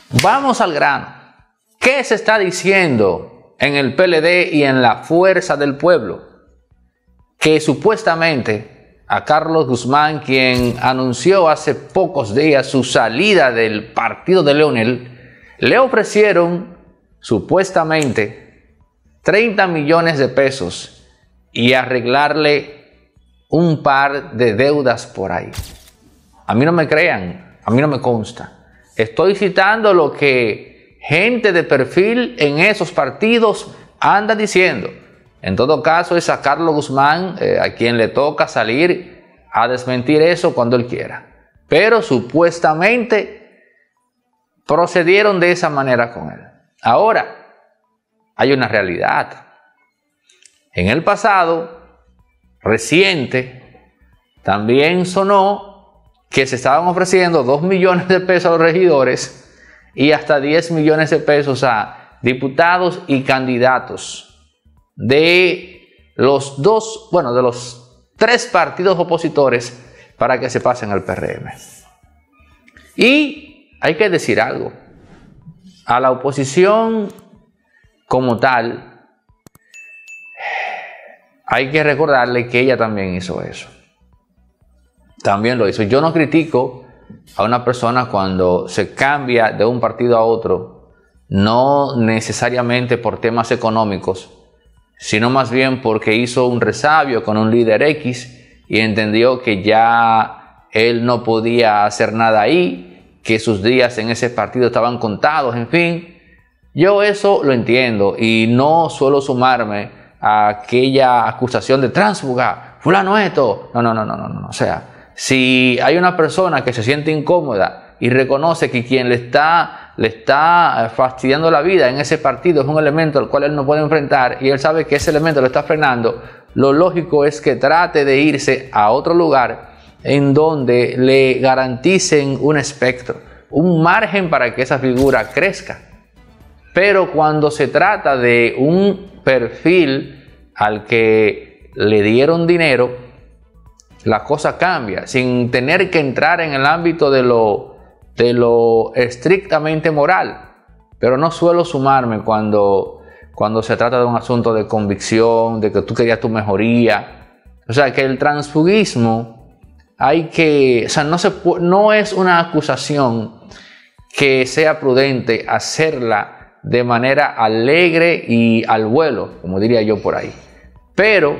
Vamos al grano. ¿Qué se está diciendo en el PLD y en la Fuerza del Pueblo? Que supuestamente a Carlos Guzmán, quien anunció hace pocos días su salida del partido de Leonel, le ofrecieron supuestamente 30 millones de pesos y arreglarle un par de deudas por ahí. A mí no me crean, a mí no me consta. Estoy citando lo que gente de perfil en esos partidos anda diciendo. En todo caso es a Carlos Guzmán a quien le toca salir a desmentir eso cuando él quiera. Pero supuestamente procedieron de esa manera con él. Ahora, hay una realidad. En el pasado reciente también sonó que se estaban ofreciendo 2 millones de pesos a los regidores y hasta 10 millones de pesos a diputados y candidatos de los de los 3 partidos opositores para que se pasen al PRM. Y hay que decir algo. A la oposición como tal, hay que recordarle que ella también hizo eso. También lo hizo. Yo no critico a una persona cuando se cambia de un partido a otro, no necesariamente por temas económicos, sino más bien porque hizo un resabio con un líder X y entendió que ya él no podía hacer nada ahí, que sus días en ese partido estaban contados, en fin. Yo eso lo entiendo y no suelo sumarme a aquella acusación de tránsfuga, fulano esto. No. O sea, si hay una persona que se siente incómoda y reconoce que quien le está fastidiando la vida en ese partido es un elemento al cual él no puede enfrentar y él sabe que ese elemento lo está frenando, lo lógico es que trate de irse a otro lugar en donde le garanticen un espectro, un margen para que esa figura crezca. Pero cuando se trata de un perfil al que le dieron dinero, la cosa cambia, sin tener que entrar en el ámbito de lo estrictamente moral. Pero no suelo sumarme cuando se trata de un asunto de convicción, de que tú querías tu mejoría. O sea, que el transfugismo no es una acusación que sea prudente hacerla de manera alegre y al vuelo, como diría yo por ahí. Pero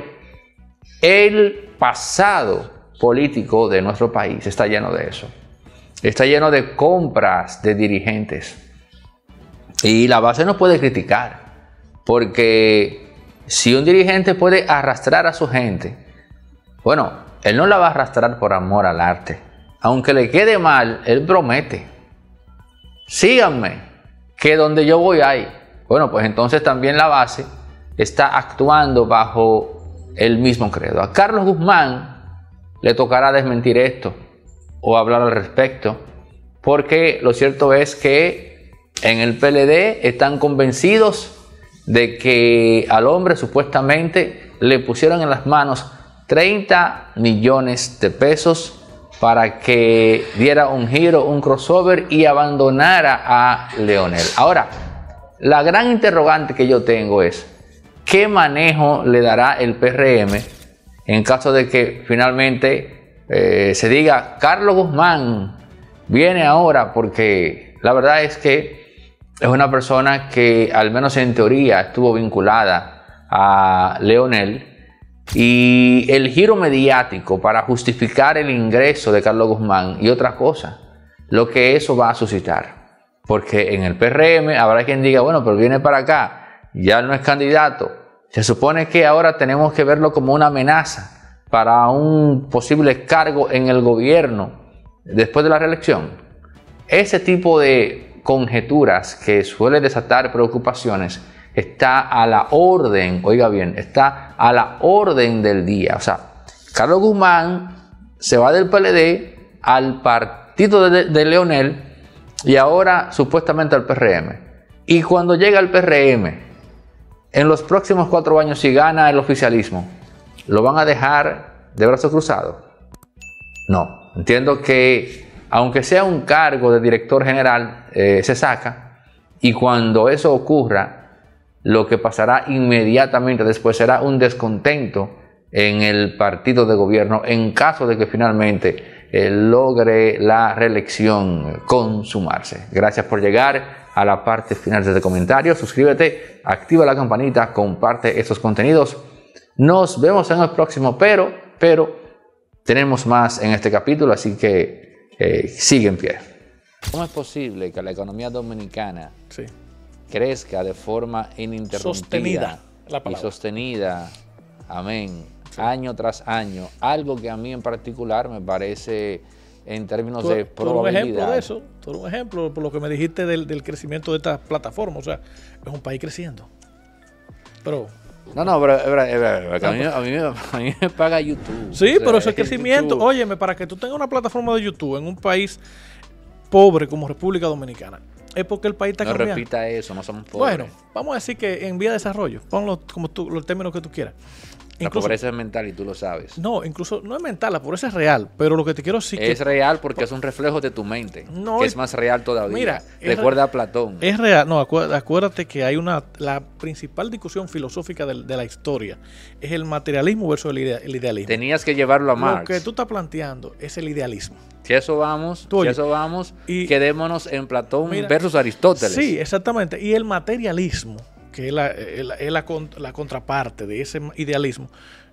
el pasado político de nuestro país está lleno de eso. Está lleno de compras de dirigentes. Y la base no puede criticar. Porque si un dirigente puede arrastrar a su gente, bueno, él no la va a arrastrar por amor al arte. Aunque le quede mal, él promete. Síganme, que donde yo voy hay. Bueno, pues entonces también la base está actuando bajo el mismo credo. A Carlos Guzmán le tocará desmentir esto o hablar al respecto, porque lo cierto es que en el PLD están convencidos de que al hombre supuestamente le pusieron en las manos 30 millones de pesos para que diera un giro, un crossover y abandonara a Leonel. Ahora, la gran interrogante que yo tengo es, ¿qué manejo le dará el PRM en caso de que finalmente se diga Carlos Guzmán viene ahora? Porque la verdad es que es una persona que al menos en teoría estuvo vinculada a Leonel, y el giro mediático para justificar el ingreso de Carlos Guzmán y otra cosa, lo que eso va a suscitar. Porque en el PRM habrá quien diga, bueno, pero viene para acá, ya no es candidato. Se supone que ahora tenemos que verlo como una amenaza para un posible cargo en el gobierno después de la reelección. Ese tipo de conjeturas que suele desatar preocupaciones está a la orden, oiga bien, está a la orden del día. O sea, Carlos Guzmán se va del PLD al partido de Leonel y ahora supuestamente al PRM. Y cuando llega al PRM, en los próximos 4 años, si gana el oficialismo, ¿lo van a dejar de brazos cruzados? No, entiendo que aunque sea un cargo de director general, se saca, y cuando eso ocurra, lo que pasará inmediatamente después será un descontento en el partido de gobierno en caso de que finalmente logre la reelección consumarse. Gracias por llegar a la parte final de este comentario. Suscríbete, activa la campanita, comparte estos contenidos. Nos vemos en el próximo, pero tenemos más en este capítulo, así que sigue en pie. ¿Cómo es posible que la economía dominicana crezca de forma ininterrumpida y sostenida, amén, año tras año? Algo que a mí en particular me parece, en términos de probabilidad. Tú eres un ejemplo de eso, tú eres un ejemplo por lo que me dijiste del crecimiento de estas plataformas. O sea, es un país creciendo. Pero... a mí me paga YouTube. Sí, o sea, pero ese crecimiento, YouTube. Óyeme, para que tú tengas una plataforma de YouTube en un país pobre como República Dominicana, es porque el país está cambiando. No repita eso, no somos pobres. Bueno, vamos a decir que en vía de desarrollo, ponlo como tú, los términos que tú quieras. La pobreza es mental y tú lo sabes. No, incluso no es mental, la pobreza es real, pero lo que te quiero decir es real porque es un reflejo de tu mente, que es más real todavía. Mira, recuerda a Platón. Es real, no, acuérdate que hay la principal discusión filosófica de la historia es el materialismo versus el idealismo. Tenías que llevarlo a Marx. Lo que tú estás planteando es el idealismo. Si eso vamos, quedémonos en Platón versus Aristóteles. Sí, exactamente. Y el materialismo, que es la contraparte de ese idealismo,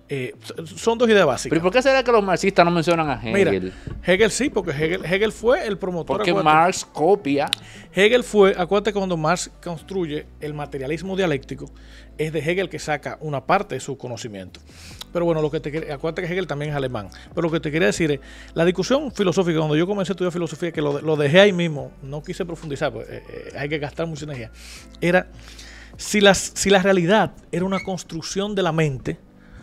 son dos ideas básicas. ¿Pero por qué será que los marxistas no mencionan a Hegel? Mira, Hegel sí, porque Hegel fue el promotor. Porque Marx copia. Hegel fue, acuérdate que cuando Marx construye el materialismo dialéctico, es de Hegel que saca una parte de su conocimiento. Pero bueno, acuérdate que Hegel también es alemán. Pero lo que te quería decir es, la discusión filosófica, cuando yo comencé a estudiar filosofía, que lo dejé ahí mismo, no quise profundizar, pues hay que gastar mucha energía, era si la realidad era una construcción de la mente,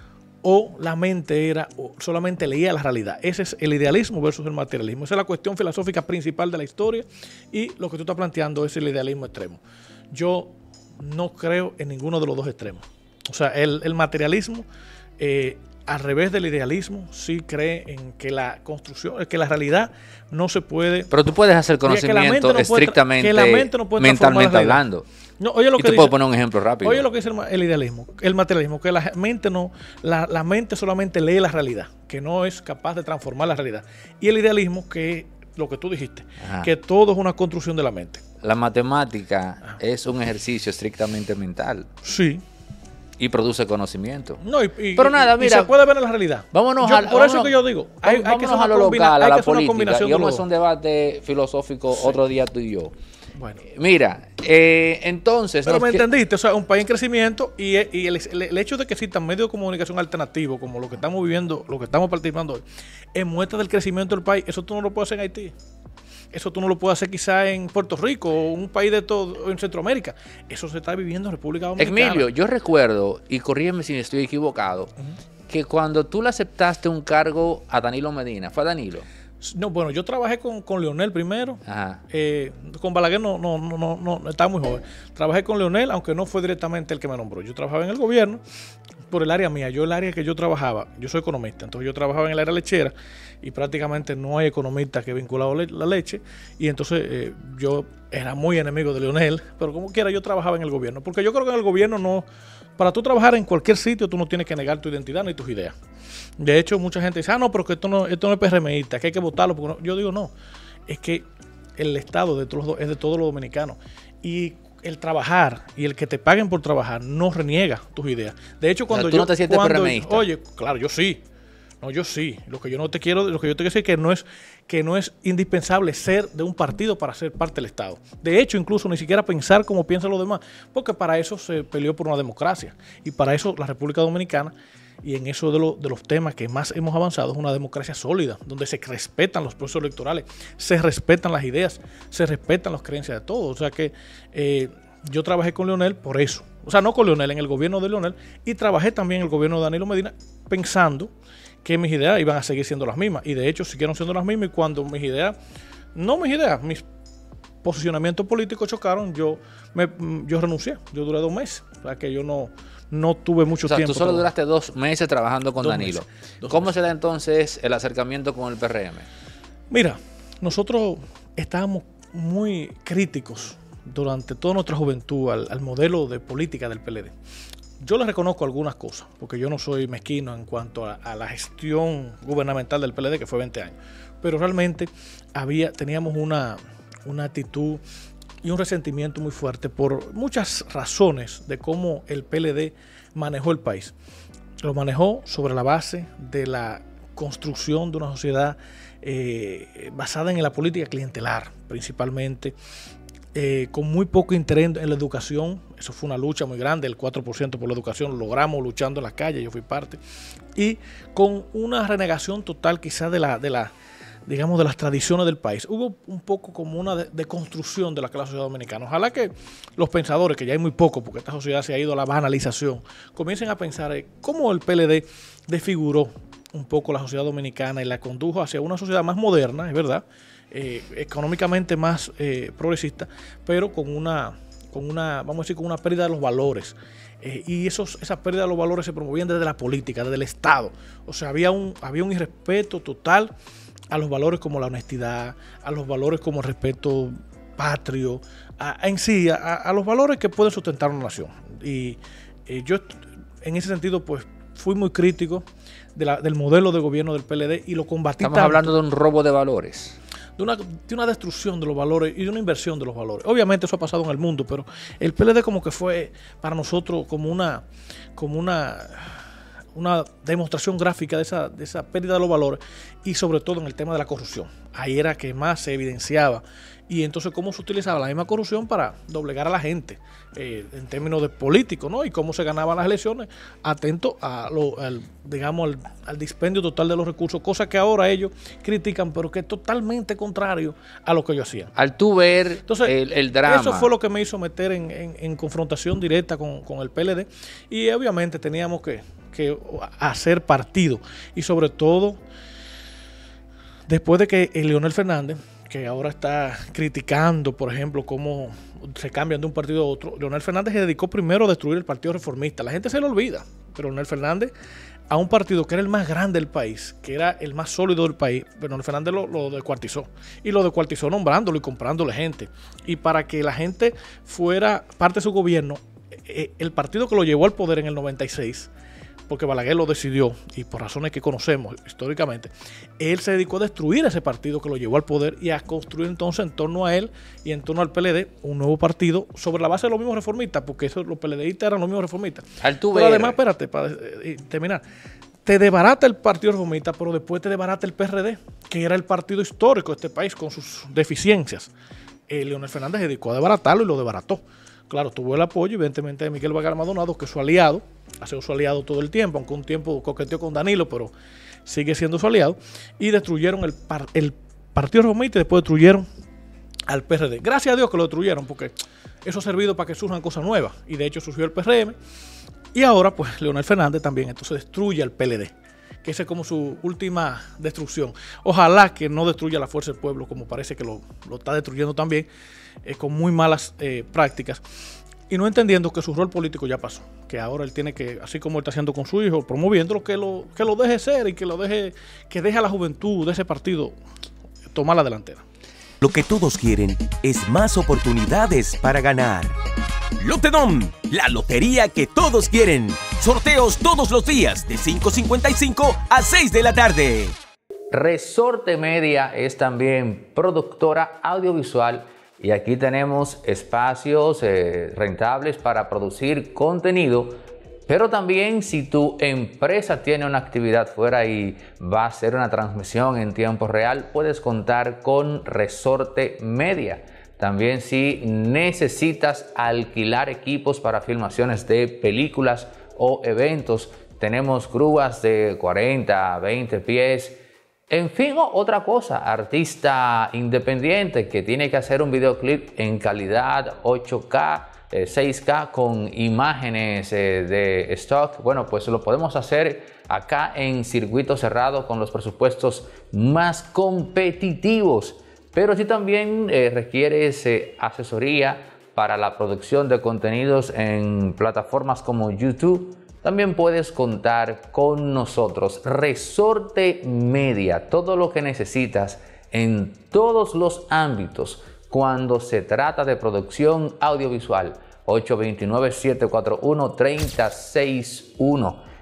o la mente solamente leía la realidad. Ese es el idealismo versus el materialismo. Esa es la cuestión filosófica principal de la historia, y lo que tú estás planteando es el idealismo extremo. Yo no creo en ninguno de los dos extremos. O sea, el materialismo, al revés del idealismo, sí cree en que la construcción, que la realidad no se puede... Pero tú puedes hacer conocimiento estrictamente, mentalmente hablando. No, oye lo que te puedo poner un ejemplo rápido. Oye lo que dice el idealismo, el materialismo, que la mente solamente lee la realidad, que no es capaz de transformar la realidad. Y el idealismo, que lo que tú dijiste, que todo es una construcción de la mente. La matemática es un ejercicio estrictamente mental. Sí. Y produce conocimiento. No, pero nada, mira, y se puede ver en la realidad. Por eso que yo digo, hay que hacer a lo local, a la política. Y vamos a hacer un debate filosófico otro día tú y yo. Bueno. Mira, entonces... Pero me entendiste, o sea, un país en crecimiento, y el hecho de que existan medios de comunicación alternativos, como lo que estamos viviendo, lo que estamos participando hoy, es muestra del crecimiento del país. Eso tú no lo puedes hacer en Haití. Eso tú no lo puedes hacer quizá en Puerto Rico o un país de todo, en Centroamérica. Eso se está viviendo en República Dominicana. Emilio, yo recuerdo, y corrígeme si estoy equivocado, que cuando tú le aceptaste un cargo a Danilo Medina, ¿fue a Danilo? No, bueno, yo trabajé con Leonel primero. Con Balaguer no, estaba muy joven. Trabajé con Leonel, aunque no fue directamente el que me nombró. Yo trabajaba en el gobierno por el área mía. El área que yo trabajaba, yo soy economista, entonces yo trabajaba en el área lechera, y prácticamente no hay economista que vinculado la leche, y entonces yo era muy enemigo de Leonel, pero como quiera yo trabajaba en el gobierno, porque yo creo que en el gobierno no... Para tú trabajar en cualquier sitio, tú no tienes que negar tu identidad ni tus ideas. De hecho, mucha gente dice, no, pero que esto no es PRMista, que hay que votarlo. Porque no. Yo digo, no, es que el Estado es de todos los dominicanos. Y el trabajar y el que te paguen por trabajar no reniega tus ideas. De hecho, cuando ¿tú no te sientes PRMista? Oye, claro, yo sí. No, yo sí. Lo que yo te quiero decir es que no es indispensable ser de un partido para ser parte del Estado. De hecho, incluso ni siquiera pensar como piensan los demás, porque para eso se peleó por una democracia. Y para eso la República Dominicana, y en eso de los temas que más hemos avanzado, es una democracia sólida, donde se respetan los procesos electorales, se respetan las ideas, se respetan las creencias de todos. O sea que yo trabajé con Leonel por eso. O sea, no con Leonel, en el gobierno de Leonel, y trabajé también en el gobierno de Danilo Medina pensando que mis ideas iban a seguir siendo las mismas. Y de hecho siguieron siendo las mismas, y cuando mis mis posicionamientos políticos chocaron, yo renuncié. Yo duré 2 meses. O sea que yo no tuve mucho tiempo. Tú solo duraste 2 meses trabajando con Danilo. ¿Cómo se da entonces el acercamiento con el PRM? Mira, nosotros estábamos muy críticos durante toda nuestra juventud al modelo de política del PLD. Yo le reconozco algunas cosas, porque yo no soy mezquino en cuanto a la gestión gubernamental del PLD, que fue 20 años. Pero realmente teníamos una actitud y un resentimiento muy fuerte por muchas razones de cómo el PLD manejó el país. Lo manejó sobre la base de la construcción de una sociedad basada en la política clientelar, principalmente, con muy poco interés en la educación. Eso fue una lucha muy grande, el 4% por la educación lo logramos luchando en las calles, yo fui parte, y con una renegación total quizás digamos, de las tradiciones del país. Hubo un poco como una deconstrucción de la clase sociedad dominicana. Ojalá que los pensadores, que ya hay muy poco, porque esta sociedad se ha ido a la banalización, comiencen a pensar cómo el PLD desfiguró un poco la sociedad dominicana y la condujo hacia una sociedad más moderna, es verdad, económicamente más progresista, pero con una, vamos a decir, con una pérdida de los valores. Y esa pérdida de los valores se promovían desde la política, desde el Estado. O sea, había un irrespeto total a los valores como la honestidad, a los valores como el respeto patrio, a los valores que pueden sustentar una nación. Y yo, en ese sentido, pues fui muy crítico del modelo de gobierno del PLD y lo combatí. Estamos hablando de un robo de valores. De una destrucción de los valores y de una inversión de los valores. Obviamente eso ha pasado en el mundo, pero el PLD como que fue para nosotros como una demostración gráfica de esa pérdida de los valores, y sobre todo en el tema de la corrupción. Ahí era que más se evidenciaba. Y entonces cómo se utilizaba la misma corrupción para doblegar a la gente en términos de políticos, ¿no? Y cómo se ganaban las elecciones atento al dispendio total de los recursos, cosa que ahora ellos critican, pero que es totalmente contrario a lo que ellos hacían. Al tú ver entonces, el drama. Eso fue lo que me hizo meter en confrontación directa con el PLD, y obviamente teníamos que hacer partido, y sobre todo después de que Leonel Fernández, que ahora está criticando, por ejemplo, cómo se cambian de un partido a otro, Leonel Fernández se dedicó primero a destruir el Partido Reformista. La gente se lo olvida, pero Leonel Fernández, a un partido que era el más grande del país, que era el más sólido del país, pero Leonel Fernández lo descuartizó. Y lo descuartizó nombrándolo y comprándole gente. Y para que la gente fuera parte de su gobierno, el partido que lo llevó al poder en el 96, porque Balaguer lo decidió, y por razones que conocemos históricamente, él se dedicó a destruir ese partido que lo llevó al poder y a construir entonces en torno a él y en torno al PLD un nuevo partido sobre la base de los mismos reformistas, porque los PLDistas eran los mismos reformistas. Pero además, espérate, para terminar, te desbarata el Partido Reformista, pero después te desbarata el PRD, que era el partido histórico de este país con sus deficiencias. Leonel Fernández se dedicó a desbaratarlo y lo desbarató. Claro, tuvo el apoyo, evidentemente, de Miguel Vargas Maldonado, que es su aliado, ha sido su aliado todo el tiempo, aunque un tiempo coqueteó con Danilo, pero sigue siendo su aliado, y destruyeron el Partido Reformista y después destruyeron al PRD. Gracias a Dios que lo destruyeron, porque eso ha servido para que surjan cosas nuevas, y de hecho surgió el PRM, y ahora pues Leonel Fernández también entonces destruye al PLD, que esa es como su última destrucción. Ojalá que no destruya la Fuerza del Pueblo, como parece que lo está destruyendo también, con muy malas prácticas, y no entendiendo que su rol político ya pasó, que ahora él tiene que, así como él está haciendo con su hijo, promoviéndolo, que lo deje ser, y que deje a la juventud de ese partido tomar la delantera. Lo que todos quieren es más oportunidades para ganar. Lotedom, la lotería que todos quieren. Sorteos todos los días de 5:55 a 6 de la tarde. Resorte Media es también productora audiovisual, y aquí tenemos espacios rentables para producir contenido, pero también si tu empresa tiene una actividad fuera y va a hacer una transmisión en tiempo real, puedes contar con Resorte Media. También si necesitas alquilar equipos para filmaciones de películas o eventos, tenemos grúas de 40, 20 pies. En fin, otra cosa, artista independiente que tiene que hacer un videoclip en calidad 8K, 6K con imágenes de stock, bueno, pues lo podemos hacer acá en Circuito Cerrado con los presupuestos más competitivos. Pero si también requieres asesoría para la producción de contenidos en plataformas como YouTube, también puedes contar con nosotros. Resorte Media, todo lo que necesitas en todos los ámbitos cuando se trata de producción audiovisual. 829-741-3061.